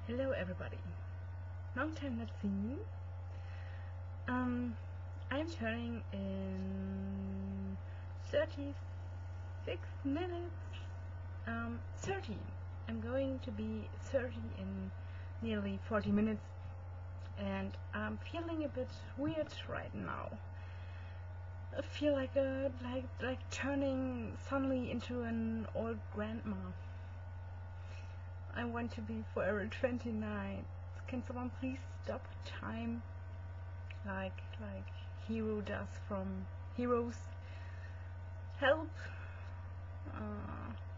Hello everybody. Long time not seen. I'm turning in 36 minutes. 30. I'm going to be 30 in nearly 40 minutes, and I'm feeling a bit weird right now. I feel like turning suddenly into an old grandma. I want to be forever 29. Can someone please stop time like Hero does from Heroes? Help!